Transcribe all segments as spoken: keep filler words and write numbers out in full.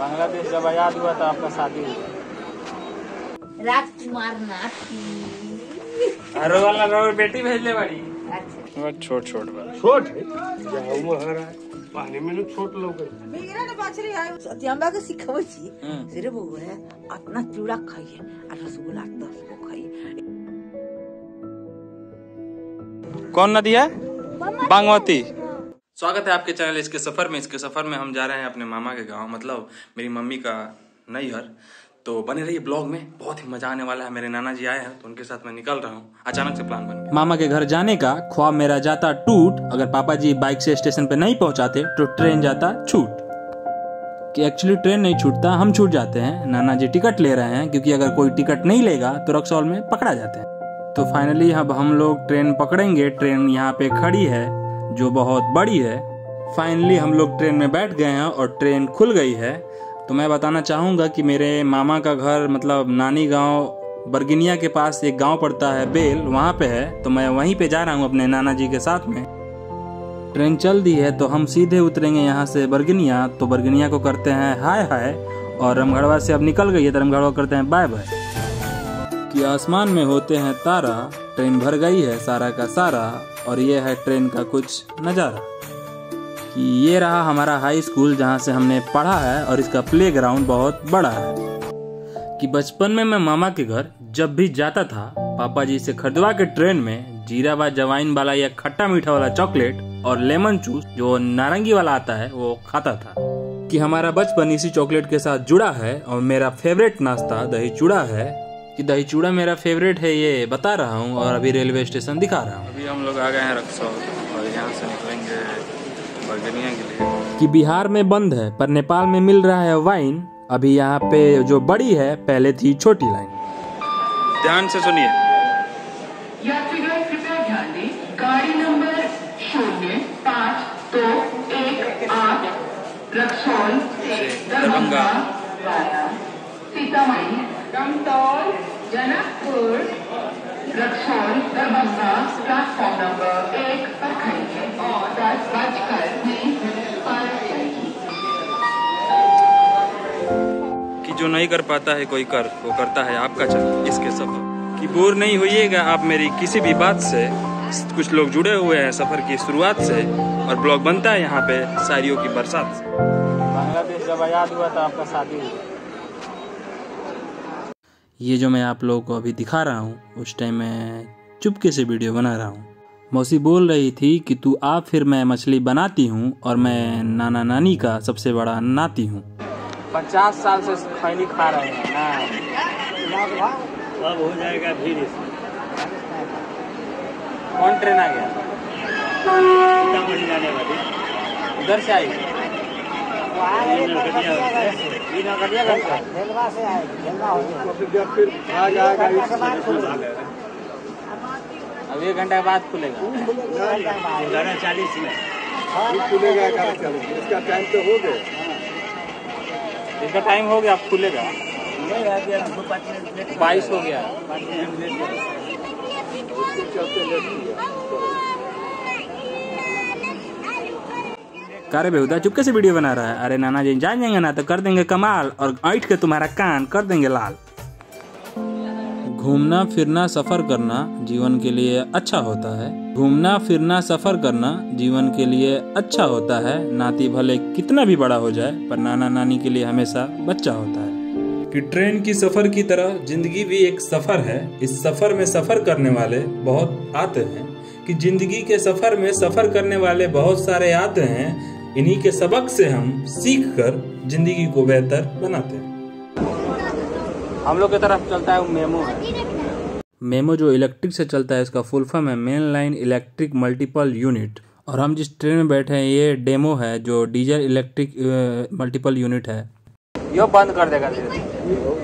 बांग्लादेश जब आजाद हुआ था आपका शादी हुआ। राजकुमार नाथी अरे वाला रो बेटी भेज ले बड़ी। अच्छा छोट छोट बा छोट है जाऊ महारा पानी में न छोट लोग मेरा ने बाछरी है सत्यंबा के सिखावै छी सिरे बबू है अपना चूड़ा खाइए और रसगुल्ला दस को खाइए। कौन नदी है? बागमती। स्वागत है आपके चैनल इसके सफर में। इसके सफर में हम जा रहे हैं अपने मामा के गांव, मतलब मेरी मम्मी का नैहर। तो बने रहिए ब्लॉग में, बहुत ही मजा आने वाला है। मेरे नाना जी आए हैं तो उनके साथ मैं निकल रहा हूँ। अचानक से प्लान बन गया मामा के घर जाने का। ख्वाब मेरा जाता टूट, अगर पापा जी बाइक से स्टेशन पे नहीं पहुंचाते तो ट्रेन जाता छूट। कि एक्चुअली ट्रेन नहीं छूटता, हम छूट जाते हैं। नाना जी टिकट ले रहे हैं क्योंकि अगर कोई टिकट नहीं लेगा तो रक्सौल में पकड़ा जाते हैं। तो फाइनली अब हम लोग ट्रेन पकड़ेंगे। ट्रेन यहाँ पे खड़ी है जो बहुत बड़ी है। फाइनली हम लोग ट्रेन में बैठ गए हैं और ट्रेन खुल गई है। तो मैं बताना चाहूँगा कि मेरे मामा का घर मतलब नानी गांव बरगिनिया के पास एक गांव पड़ता है बेल, वहाँ पे है। तो मैं वहीं पे जा रहा हूँ अपने नाना जी के साथ में। ट्रेन चल दी है तो हम सीधे उतरेंगे यहाँ से बरगिनिया। तो बरगिनिया को करते हैं हाय हाय, और रामगढ़वा से अब निकल गई है तो रामगढ़वा करते हैं बाय बाय। कि आसमान में होते हैं तारा, ट्रेन भर गई है सारा का सारा, और ये है ट्रेन का कुछ नज़ारा। कि ये रहा हमारा हाई स्कूल जहाँ से हमने पढ़ा है, और इसका प्लेग्राउंड बहुत बड़ा है। कि बचपन में मैं मामा के घर जब भी जाता था, पापा जी से खरीदवा के ट्रेन में जीरा व जवाइन वाला या खट्टा मीठा वाला चॉकलेट और लेमन जूस जो नारंगी वाला आता है वो खाता था। कि हमारा बचपन इसी चॉकलेट के साथ जुड़ा है, और मेरा फेवरेट नाश्ता दही चूड़ा है। कि दही चूड़ा मेरा फेवरेट है ये बता रहा हूँ, और अभी रेलवे स्टेशन दिखा रहा हूँ। अभी हम लोग आ गए हैं रक्सौल और यहाँ से निकलेंगे बरगनिया के लिए। कि बिहार में बंद है पर नेपाल में मिल रहा है वाइन। अभी यहाँ पे जो बड़ी है पहले थी छोटी लाइन। ध्यान से सुनिए। यात्रीगण कृपया ध्यान दें, गाड़ी नंबर शून्य पाँच दो एक आठ रक्सौल से Darbhanga via Sitamarhi Ramtaul Janakpur Raxaul Darbhanga platform number एक पर खड़ी है और दस बजकर बीस मिनट पर चलेगी। कि जो नहीं कर पाता है कोई कर, वो करता है आपका चल इसके सफर। कि बोर नहीं होइएगा आप मेरी किसी भी बात से। कुछ लोग जुड़े हुए हैं सफर की शुरुआत से, और ब्लॉग बनता है यहाँ पे शायरियों की बरसात से। बांग्लादेश जब आजाद हुआ था आपका शादी हुआ। ये जो मैं आप लोगों को अभी दिखा रहा हूँ, उस टाइम मैं चुपके से वीडियो बना रहा हूँ। मौसी बोल रही थी कि तू आ फिर मैं मछली बनाती हूँ, और मैं नाना नानी का सबसे बड़ा नाती हूँ। पचास साल से खैनी खा रहे हैं ना, अब हो जाएगा फिर। कौन ट्रेन आ गया? सीतामढ़ी जाने वाली उधर से आई। फिर आ जाएगा अब एक घंटे के बाद खुलेगा। ग्यारह चालीस में खुलेगा। ग्यारह चालीस इसका टाइम तो हो गया। इसका टाइम हो गया, अब खुलेगा। बाईस हो गया। कारे बेहुदा चुपके से वीडियो बना रहा है। अरे नाना जी जान जाएंगे ना तो कर देंगे कमाल, और ऐठ के तुम्हारा कान कर देंगे लाल। घूमना फिरना सफर करना जीवन के लिए अच्छा होता है। घूमना फिरना सफर करना जीवन के लिए अच्छा होता है। नाती भले कितना भी बड़ा हो जाए पर नाना नानी के लिए हमेशा बच्चा होता है। कि ट्रेन की सफर की तरह जिंदगी भी एक सफर है। इस सफर में सफर करने वाले बहुत आते हैं। कि जिंदगी के सफर में सफर करने वाले बहुत सारे आते हैं। इन्हीं के सबक से हम सीख कर जिंदगी को बेहतर बनाते हैं। हम लोग की तरफ चलता है मेमो है। मेमो जो इलेक्ट्रिक से चलता है, इसका फुल फॉर्म है main line electric multiple unit. और हम जिस ट्रेन में बैठे हैं ये डेमो है, जो डीजल इलेक्ट्रिक मल्टीपल यूनिट है। यो बंद कर देगा धीरे धीरे।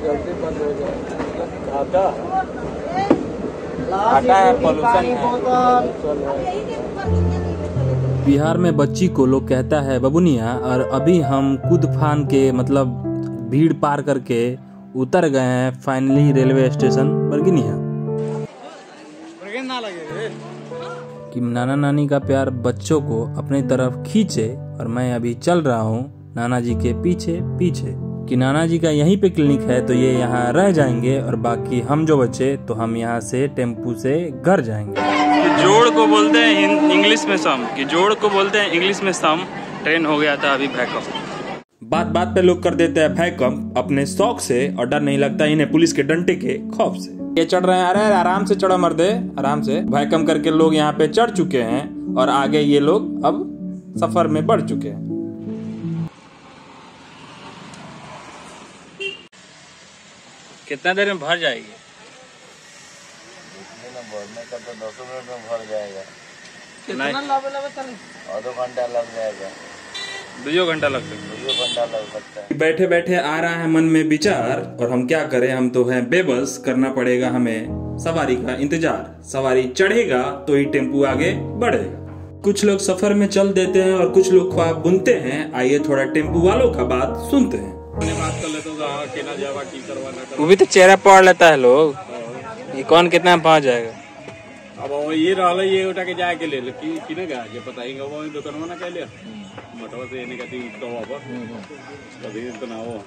आता है पॉल्यूशन है। बिहार में बच्ची को लोग कहता है बबुनिया, और अभी हम कूद फान के मतलब भीड़ पार करके उतर गए हैं फाइनली रेलवे स्टेशन बरगिनिया। कि नाना नानी का प्यार बच्चों को अपनी तरफ खींचे, और मैं अभी चल रहा हूँ नाना जी के पीछे पीछे। कि नाना जी का यहीं पे क्लिनिक है तो ये यहाँ रह जाएंगे और बाकी हम जो बचे तो हम यहाँ से टेम्पू से घर जाएंगे। कि जोड़ को बोलते हैं इंग्लिश में सम, कि जोड़ को बोलते हैं इंग्लिश में सम। ट्रेन हो गया था अभी भैकअप। बात बात पे लोग कर देते हैं भैकअप अपने शौक से और डर नहीं लगता इन्हें पुलिस के डंडे के खौफ से। ये चढ़ रहे हैं, अरे आराम से चढ़ो मर्दे, आराम से। भैकअप करके लोग यहाँ पे चढ़ चुके हैं और आगे ये लोग अब सफर में बढ़ चुके हैं। कितना देर में भर जाएगी? भरने का तो दस मिनट में भर जाएगा। कितना आधो घंटा लग जाएगा, दो घंटा लग सकता है, दो घंटा लग सकता है। बैठे बैठे आ रहा है मन में विचार और हम क्या करें, हम तो हैं बेबस। करना पड़ेगा हमें सवारी का इंतजार। सवारी चढ़ेगा तो ही टेम्पू आगे बढ़ेगा। कुछ लोग सफर में चल देते हैं और कुछ लोग ख्वाब बुनते हैं। आइए थोड़ा टेम्पू वालों का बात सुनते हैं। बात कर लेते वो भी तो चेहरा पढ़ लेता है लोग। ये कौन कितना में पहुंच जाएगा? अब वो ये रहा ये उठा के जाए के ले ले कि किने का जे बताएंगे वो दुकान में ना कह लिया मटवा से ने कहती तो वापस कभी तो ना हो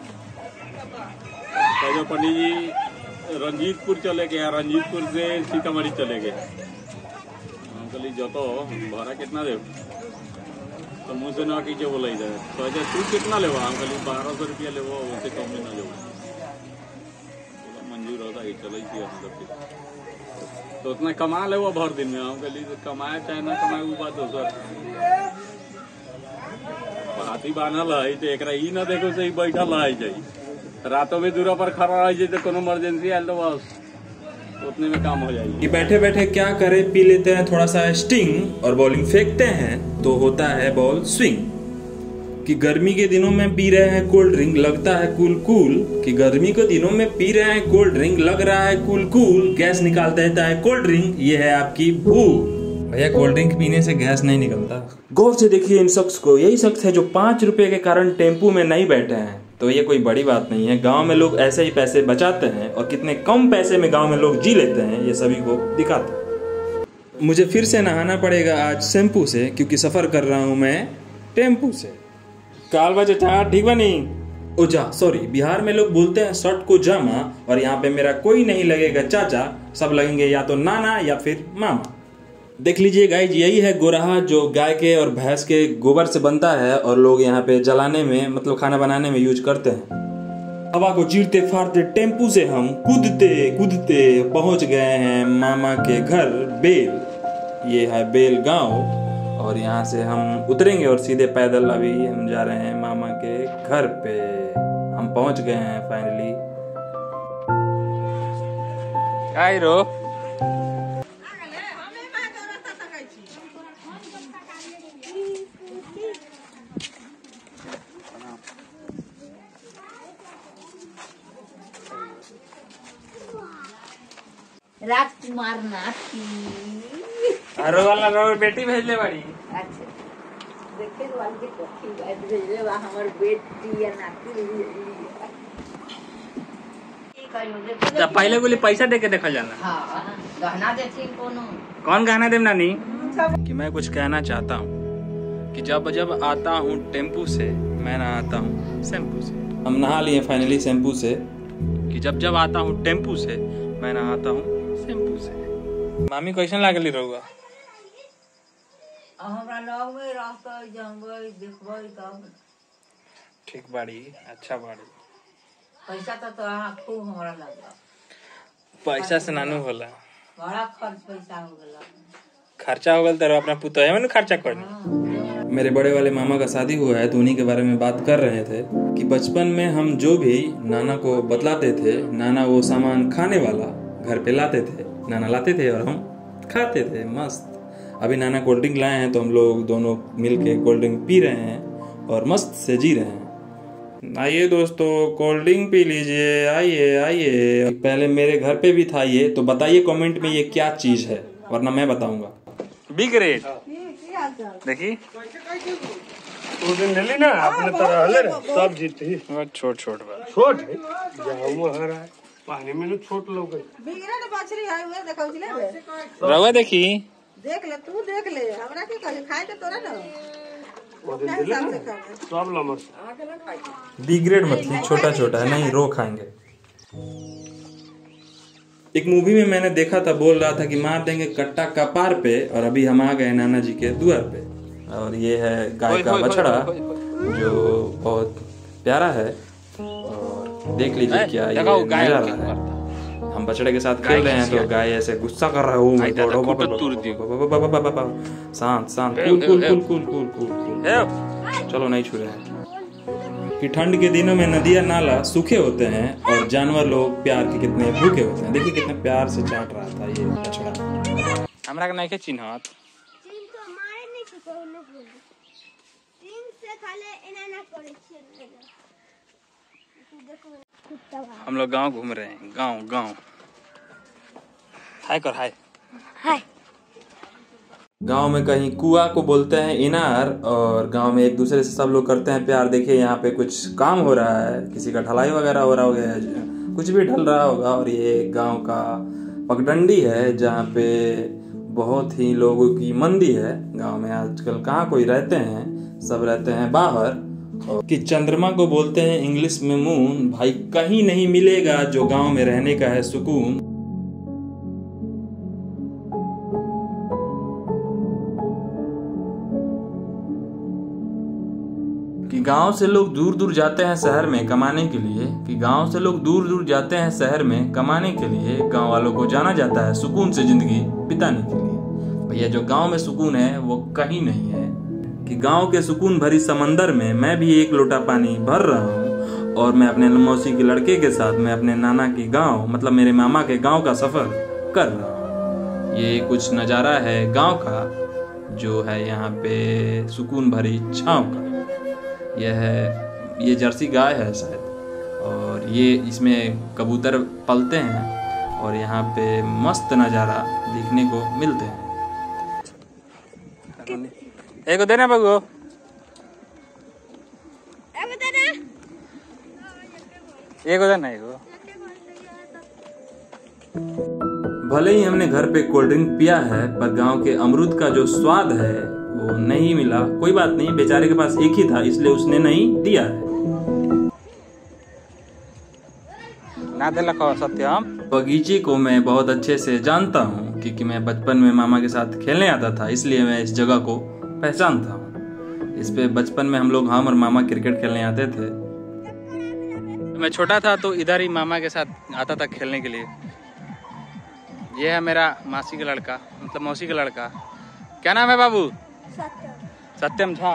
तो पंडित जी रंजीतपुर चले गए, रंजीतपुर से सीतामढ़ी चले गए। अंकल जो तो भाड़ा कितना दे तो मुँह से ना कीजिए बोला इधर तो अच्छा तू कितना ले अंकल बारह सौ रुपया ले उससे कम में ना ले मंजूर होता है चलो ही मतलब तो उतना कमा ले वो भर दिन में। हम कहली कमाए चाहे ना कमाए वो बात दोसर। हाथी बांधल है तो एक ही ना देखो सही बैठल है जाई रातों में दूरा पर खड़ा रह जाए तो कोनो इमरजेंसी आयल तो बस उतने में काम हो जाएगी। बैठे बैठे क्या करें, पी लेते हैं थोड़ा सा स्टिंग और बॉलिंग फेंकते हैं तो होता है बॉल स्विंग। कि गर्मी के दिनों में पी रहे हैं कोल्ड ड्रिंक लगता है कूल कूल। कि गर्मी के दिनों में पी रहे हैं कोल्ड ड्रिंक लग रहा है कूल कूल। गैस निकाल देता है कोल्ड ड्रिंक, ये है आपकी भूख। भैया कोल्ड ड्रिंक पीने से गैस नहीं निकलता। गौर से देखिए इन शख्स को, यही शख्स है जो पांच रुपए के कारण टेम्पू में नहीं बैठे हैं। तो ये कोई बड़ी बात नहीं है, गांव में लोग ऐसे ही पैसे बचाते हैं और कितने कम पैसे में गांव में लोग जी लेते हैं ये सभी को दिखाते हैं। मुझे फिर से नहाना पड़ेगा आज शैम्पू से क्योंकि सफर कर रहा हूँ मैं टेम्पू से। काल बजे चार ठीक बनी ओ जा सॉरी, बिहार में लोग बोलते हैं शर्ट को जामा और यहाँ पे मेरा कोई नहीं लगेगा चाचा, सब लगेंगे या तो नाना या फिर मामा। देख लीजिए गाइज, यही है गोराहा जो गाय के और भैंस के गोबर से बनता है और लोग यहाँ पे जलाने में मतलब खाना बनाने में यूज करते हैं। हवा को चीरते फाड़ते टेम्पू से हम कूदते कूदते पहुंच गए हैं मामा के घर बेल। ये है बेल गांव और यहाँ से हम उतरेंगे और सीधे पैदल अभी हम जा रहे हैं मामा के घर पे। हम पहुंच गए हैं फाइनली। आई रो राजकुमार नाती अरे वाला रो बेटी भेजले बाड़ी। अच्छा देखे वाली कथी बात भेजले बा हमर बेटी या नाती की कहियो तो पहले बोले पैसा दे के देखा जाना। हां गहना देथिन कोनो कौन गहना देम नानी? कि मैं कुछ कहना चाहता हूँ कि जब जब आता हूँ टेम्पू से मैं ना आता हूँ शैम्पू से। हम नहा लिए फाइनली शैम्पू से। कि जब जब आता हूँ टेम्पू से मैं ना आता हूँ शैम्पू से। मामी क्वेश्चन लागली रहुआ हमरा लगवे रास्ता जंगल देखबै तब ठीक बाड़ी, अच्छा बाड़ी। पैसा तो तो आहा खूब हमरा लगला। पैसा से नानू होला, बड़ा खर्च पैसा हो गला। खर्चा हो गल तो अपना पुतोया में खर्चा करना। मेरे बड़े वाले मामा का शादी हुआ है तो उन्हीं के बारे में बात कर रहे थे कि बचपन में हम जो भी नाना को बतलाते थे, नाना वो सामान खाने वाला घर पे लाते थे। नाना लाते थे और हम खाते थे मस्त। अभी नाना कोल्ड ड्रिंक लाए हैं तो हम लोग दोनों मिलके कोल्ड ड्रिंक पी रहे हैं और मस्त से जी रहे हैं। आइए दोस्तों कोल्ड ड्रिंक पी लीजिए, आइए आइए। पहले मेरे घर पे भी था ये, तो बताइए कमेंट में ये क्या चीज है वरना मैं बताऊंगा। बिग रेट देखिए उस दिन ले ना अपने तरह ले रे सब जीती छोट छोट बात छोट है जाओ महाराज पानी में छोट लोग बिगड़ा ने बछरी है वे देखौ छिले बे रवा देखी देख ले तू देख ले हमरा के कहले खाए के तोरा न बी ग्रेड मछली, छोटा छोटा है, नहीं रो खाएंगे। एक मूवी में मैंने देखा था, बोल रहा था कि मार देंगे कट्टा कपार पे, और अभी हम आ गए नाना जी के द्वार पे। और ये है गाय का बछड़ा जो बहुत प्यारा है, और देख लीजिए क्या ये नजारा है। हम बछड़े के साथ खेल रहे हैं तो गाय ऐसे गुस्सा कर रहा है। शांत शांत, cool cool cool cool cool cool. चलो नहीं छू रहे हैं कि ठंड के दिनों में नदियाँ नाला सूखे होते हैं और जानवर लोग प्यार के कितने भूखे होते हैं। देखिए कितने प्यार से चाट रहा था ये बछड़ा। हमरा के नहीं के चिन्हत चिन्ह तो मारे नहीं के को न बोल चिन्ह से खाले एना ना करे छे। देखो कुत्ता हम लोग गांव घूम रहे हैं, गांव गांव। हाय कर हाय हाय। गांव में कहीं कुआ को बोलते हैं इनार, और गांव में एक दूसरे से सब लोग करते हैं प्यार। देखिए यहाँ पे कुछ काम हो रहा है, किसी का ढलाई वगैरह हो रहा होगा, कुछ भी ढल रहा होगा। और ये गांव का पगडंडी है जहाँ पे बहुत ही लोगों की मंदी है। गांव में आजकल कहाँ कोई रहते हैं, सब रहते हैं बाहर। और कि चंद्रमा को बोलते हैं इंग्लिश में मून। भाई कहीं नहीं मिलेगा जो गांव में रहने का है सुकून। कि गांव से लोग दूर दूर जाते हैं शहर में कमाने के लिए, कि गांव से लोग दूर दूर जाते हैं शहर में कमाने के लिए। गांव वालों को जाना जाता है सुकून से जिंदगी बिताने के लिए। भैया जो गांव में सुकून है वो कहीं नहीं है। कि गांव के सुकून भरी समंदर में मैं भी एक लोटा पानी भर रहा हूँ, और मैं अपने मौसी के लड़के के साथ मैं अपने नाना की गांव मतलब मेरे मामा के गांव का सफर कर रहा हूँ। ये कुछ नज़ारा है गांव का जो है यहाँ पे सुकून भरी छाँव का। यह है ये जर्सी गाय है शायद, और ये इसमें कबूतर पलते हैं, और यहाँ पे मस्त नज़ारा देखने को मिलते हैं। एगो देना बगो, एगो देना, एगो देना एगो। भले ही हमने घर पे कोल्ड ड्रिंक पिया है, पर गांव के अमरूद का जो स्वाद है वो नहीं मिला। कोई बात नहीं, बेचारे के पास एक ही था इसलिए उसने नहीं दिया है। ना दिला को सत्यम। बगीचे को मैं बहुत अच्छे से जानता हूँ क्योंकि मैं बचपन में मामा के साथ खेलने आता था, इसलिए मैं इस जगह को पहचानता हूँ। इस पे बचपन में हम लोग हम और मामा क्रिकेट खेलने आते थे। मैं छोटा था तो इधर ही मामा के साथ आता था खेलने के लिए। ये है मेरा मासी का लड़का, मतलब मौसी का लड़का। क्या नाम है बाबू? सत्यम। सत्यम झा।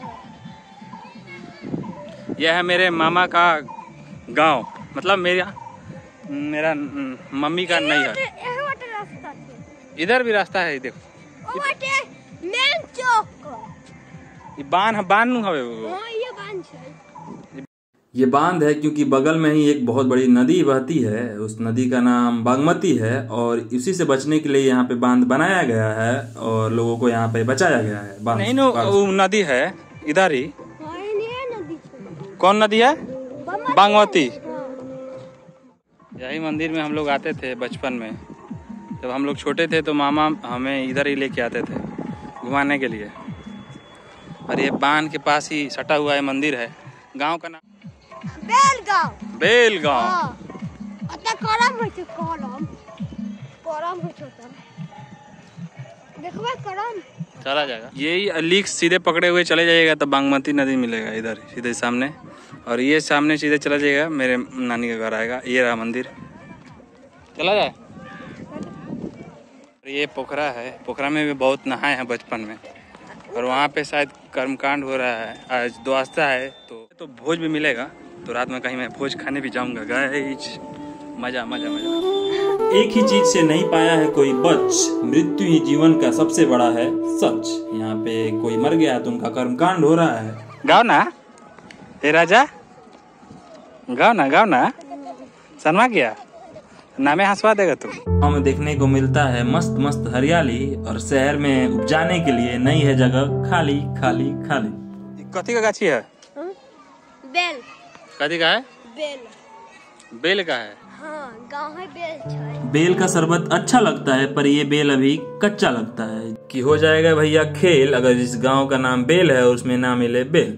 यह है मेरे मामा का गांव, मतलब मेरा मेरा मम्मी का नैहर। इधर भी रास्ता है, देखो मेन चौक। ये बांध बांध हवे वो। हां ये बांध है। ये बांध है क्योंकि बगल में ही एक बहुत बड़ी नदी बहती है। उस नदी का नाम बागमती है, और इसी से बचने के लिए यहाँ पे बांध बनाया गया है और लोगों को यहाँ पे बचाया गया है। नहीं नो वो नदी है इधर ही। हां ये नदी है। कौन नदी है? बागमती। यही मंदिर में हम लोग आते थे बचपन में। जब हम लोग छोटे थे तो मामा हमें इधर ही लेके आते थे घुमाने के लिए। और ये बांध के पास ही सटा हुआ है मंदिर है। गांव का नाम बेलगांव। बेलगांव। हां अता करम है तो करम करम है तो देखबे करम चला जाएगा। यही लीक सीधे पकड़े हुए चले जाइएगा तो बागमती नदी मिलेगा इधर सीधे सामने। और ये सामने सीधे चला जाएगा, मेरे नानी का घर आएगा। ये रहा मंदिर, चला जाए। ये पोखरा है, पोखरा में भी बहुत नहाए हैं बचपन में। और वहाँ पे शायद कर्मकांड हो रहा है, आज द्वादशा है तो तो भोज भी मिलेगा। तो रात में कहीं मैं भोज खाने भी जाऊंगा। गाइस मजा मजा मजा। एक ही चीज से नहीं पाया है कोई बच, मृत्यु ही जीवन का सबसे बड़ा है सच। यहाँ पे कोई मर गया तो उनका कर्मकांड हो रहा है। गाओ ना हे राजा, गाओ ना गाओ ना। शर्मा गया नामे हंसवा देगा तू। गाँव में देखने को मिलता है मस्त मस्त हरियाली, और शहर में उपजाने के लिए नहीं है जगह, खाली खाली खाली। कथी का गाछी है? बेल। कथी का है? बेल। बेल का है? हाँ, गाँव है बेल छै। बेल का शरबत अच्छा लगता है पर ये बेल अभी कच्चा लगता है। कि हो जाएगा भैया खेल अगर इस गांव का नाम बेल है और उसमें ना मिले बेल।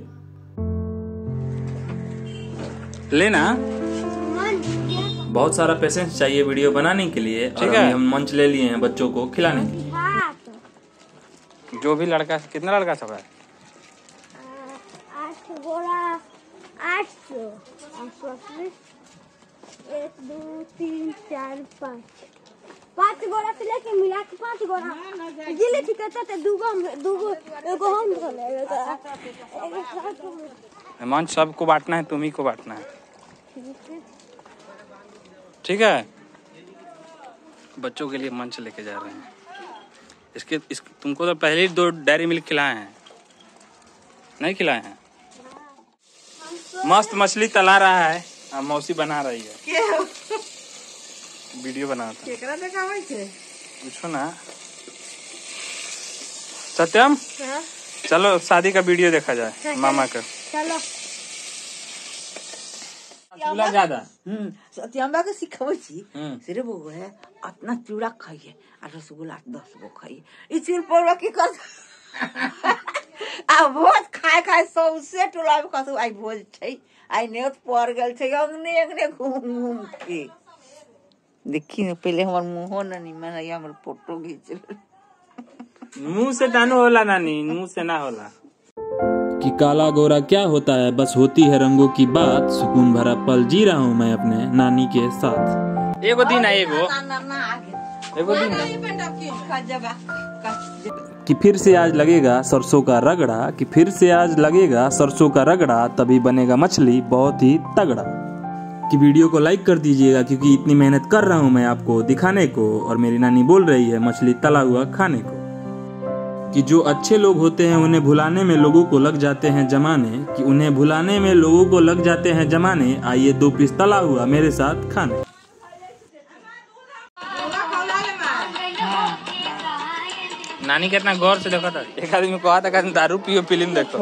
लेना बहुत सारा पेशेंस चाहिए वीडियो बनाने के लिए। और अभी हम मंच ले लिए हैं बच्चों को खिलाने के लिए। जो भी लड़का, कितना लड़का सब है? आठ गोला आठ सौ एक दो तीन चार पाँच पाँच गोला से लेके मिला के पाँच गोला जिले ठिकाता ते दूगो दूगो एगो हम धोले। मंच सबको बांटना है, तुम ही को बांटना है, ठीक है? बच्चों के लिए मंच लेके जा रहे हैं। इसके इस तुमको तो पहले ही दो डेयरी मिल्क खिलाए हैं, नहीं खिलाए हैं? मस्त मछली तला रहा है, मौसी बना रही है। वीडियो बनाता है। पूछो ना सत्यम। चलो शादी का वीडियो देखा जाए मामा का। चलो चूल्हा ज्यादा सत्यम्बा के सिखावे छी सिरे बउआ है अपना चूड़ा खाइए और रसगुल्ला दस गो खाइए। ई चूड़ पर की कर आ भोज खाए खाए सौसे टोला में कसु आई भोज छै, आई नेत पर गेल छै अंगने अंगने घूम घूम के। देखी न पहले हमर मुंह न निमन है, हमर फोटो खींच मुंह से टानो होला नानी, मुंह से ना होला। कि काला गोरा क्या होता है, बस होती है रंगों की बात। सुकून भरा पल जी रहा हूँ मैं अपने नानी के साथ। एगो दिन है एगो एगो दिन कि फिर से आज लगेगा सरसों का रगड़ा, कि फिर से आज लगेगा सरसों का रगड़ा, तभी बनेगा मछली बहुत ही तगड़ा। कि वीडियो को लाइक कर दीजिएगा क्योंकि इतनी मेहनत कर रहा हूँ मैं आपको दिखाने को, और मेरी नानी बोल रही है मछली तला हुआ खाने को। कि जो अच्छे लोग होते हैं उन्हें भुलाने में लोगों को लग जाते हैं जमाने, कि उन्हें भुलाने में लोगों को लग जाते हैं जमाने। आइए दो पीस तला हुआ मेरे साथ खाने। नानी कितना गौर से देखा था, एक आदमी कहा था दारू पियो फिल्म देखो।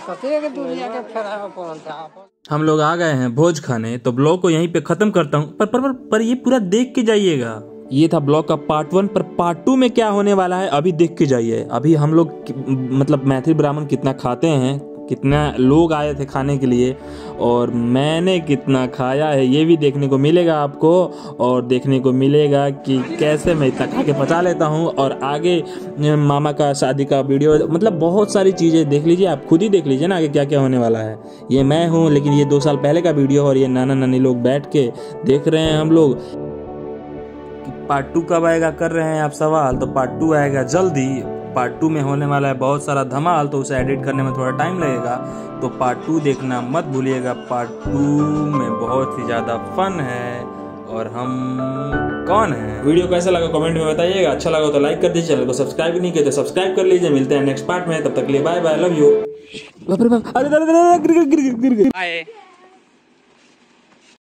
हम लोग आ गए हैं भोज खाने, तो ब्लॉग को यहीं पे खत्म करता हूँ। पर, पर पर पर ये पूरा देख के जाइएगा। ये था ब्लॉग का पार्ट वन, पर पार्ट टू में क्या होने वाला है अभी देख के जाइए। अभी हम लोग मतलब मैथिली ब्राह्मण कितना खाते हैं, कितना लोग आए थे खाने के लिए, और मैंने कितना खाया है ये भी देखने को मिलेगा आपको। और देखने को मिलेगा कि कैसे मैं इतना खा के पचा लेता हूँ। और आगे मामा का शादी का वीडियो, मतलब बहुत सारी चीज़ें देख लीजिए, आप खुद ही देख लीजिए ना आगे क्या क्या होने वाला है। ये मैं हूँ, लेकिन ये दो साल पहले का वीडियो, और ये नाना नानी लोग बैठ के देख रहे हैं हम लोग। पार्ट टू कब आएगा कर रहे हैं आप सवाल, तो पार्ट टू आएगा जल्दी। पार्ट टू में होने वाला है बहुत सारा धमाल, तो उसे एडिट करने में थोड़ा टाइम लगेगा, तो पार्ट टू देखना मत भूलिएगा। पार्ट टू में बहुत ही ज़्यादा फन है, और हम कौन है। वीडियो कैसा लगा कमेंट में बताइएगा। अच्छा लगा तो लाइक कर दीजिए, चैनल को सब्सक्राइब नहीं किया तो सब्सक्राइब कर लीजिए। मिलते हैं नेक्स्ट पार्ट में, तब तक के लिए बाय बाय, लव यू।